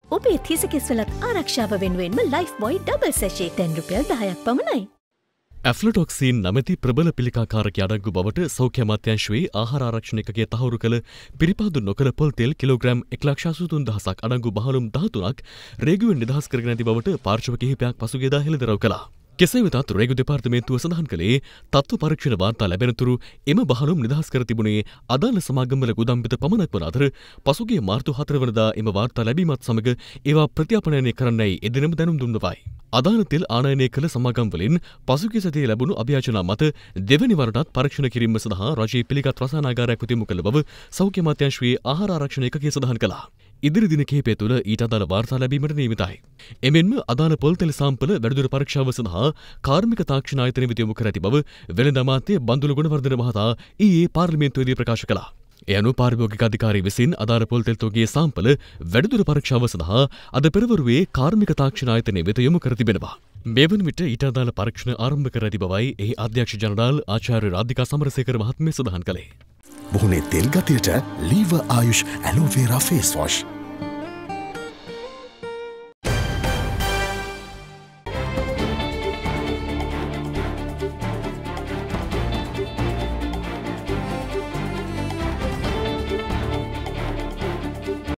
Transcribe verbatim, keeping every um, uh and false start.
ඔබේ තිසකෙස්වලත් ආරක්ෂාව වෙනුවෙන්ම life බොයි double සැෂේ දැන් රුපියල් දහයක් පමණයි. ඇෆ්ලටොක්සින් නමැති ප්‍රබල පිළිකාකාරක අඩංගු බවට සෞඛ්‍ය අමාත්‍යාංශයේ ආහාර ආරක්ෂණ ඒකකය තහවුරු කළ පිරිපාදු නොකළ පොල් තෙල් කිලෝග්‍රෑම් එක ලක්ෂ අසූ තුන් දහසක් අඩංගු බහලුම් දහතුනක් රේගුවෙන් නිදහස් කරගෙන ඇති බවට පාර්ශව කිහිපයක් පසුගියදා හෙළිදරව් කළා. කෙසේ වෙතත් රේගු දෙපාර්තමේන්තුව සඳහන් කළේ තත්ත්ව පරීක්ෂණ වාර්තා ලැබෙනතුරු එම බහලුම් නිදහස් කර තිබුණේ අදාළ සමාගම්වල ගුදාම් පිට පමණක් වන අතර පසුගිය මාර්තු හතර වනදා එම වාර්තා ලැබීමත් සමග ඒවා ප්‍රත්‍යාපනයනය කරන්නයි එදිනම දැනුම් දුන් බවයි. අදාළ තෙල් ආනයනය කළ සමාගම් වලින් පසුගිය සතියේ ලැබුණු අභියාචනා මත දෙවැනි වරටත් පරීක්ෂණ කිරීම සඳහා රජයේ පිළිගත් රසායනාගාරයක් උදෙමු කළ බව සෞඛ්‍ය අමාත්‍යාංශයේ ආහාර ආරක්ෂණ ඒකකය සඳහන් කළා. ඉදිරි දින කිහිපය තුළ ඊට අදාළ වාර්තා ලැබීමට නියමිතයි. එමෙන්ම අදාළ පොල් තෙල් සාම්පල වැඩිදුර පරීක්ෂාව සඳහා කාර්මික තාක්ෂණ ආයතන වෙත යොමු කර ඇති බව වෙළඳ අමාත්‍ය බන්දුල ගුණවර්ධන මහතා ඊයේ පාර්ලිමේන්තුවේදී ප්‍රකාශ කළා. ඒ අනුව පාරිභෝගික අධිකාරිය විසින් අදාළ පොල් තෙල් තොගයේ සාම්පල වැඩිදුර පරීක්ෂාව සඳහා අද පෙරවරුවේ කාර්මික තාක්ෂණ ආයතනය වෙත යොමු කර තිබෙනවා. මේ වන විට ඊට අදාළ පරීක්ෂණ ආරම්භ කර ඇති බවයි එහි අධ්‍යක්ෂ ජනරාල් ආචාර්ය රාධිකා සමරසේකර මහත්මිය සඳහන් කළේ. මුහුණේ තෙල් ගතියට ලීව ආයුෂ් ඇලෝවේරා ෆේස් වොෂ්